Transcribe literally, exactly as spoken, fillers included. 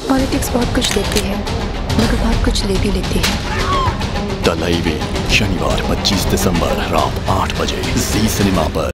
Politics बहुत कुछ देती है मगर बहुत कुछ ले भी लेती है। द लाइव शनिवार पच्चीस दिसंबर रात आठ बजे जी सिनेमा पर।